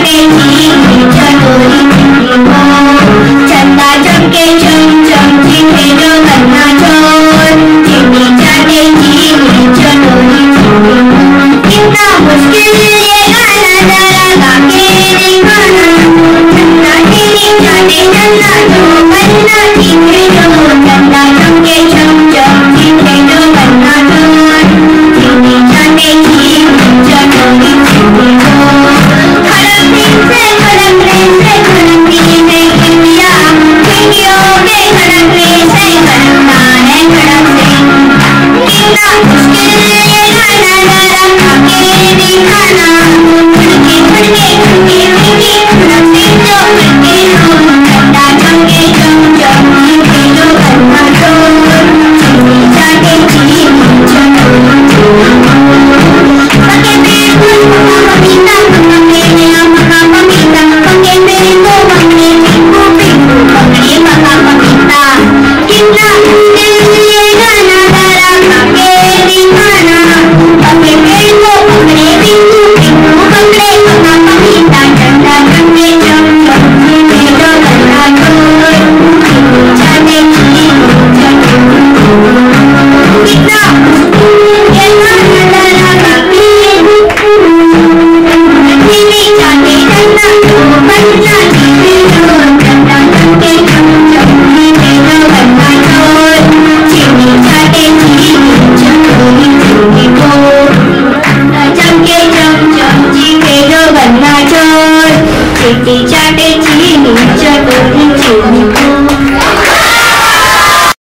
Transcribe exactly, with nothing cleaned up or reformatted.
चाटे चीनी चटोरी चीनी मोर चंदा चमके चम चम चीखे जो गन्ना चोर चीनी चाटे चीनी चटोरी चीनी मोर कितना मुश्किल